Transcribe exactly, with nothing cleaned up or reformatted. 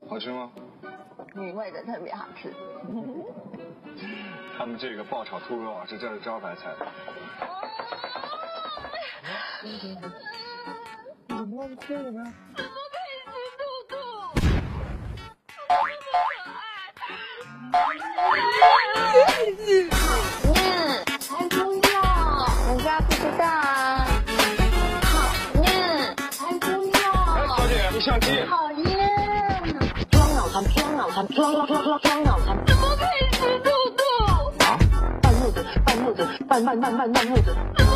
好吃吗？ 你味的特别好吃。 他们这个爆炒兔肉啊，是这儿的招牌菜。怎么哭呢？ 怎么可以吃兔兔？讨厌，才不要！人家不知道啊。讨厌，才不要！ 哎，小姐，你相机。 讨厌，装脑残，装脑残，装装装装装脑残！怎么可以吃兔兔？啊？半路子，半路子，半半半半半路子。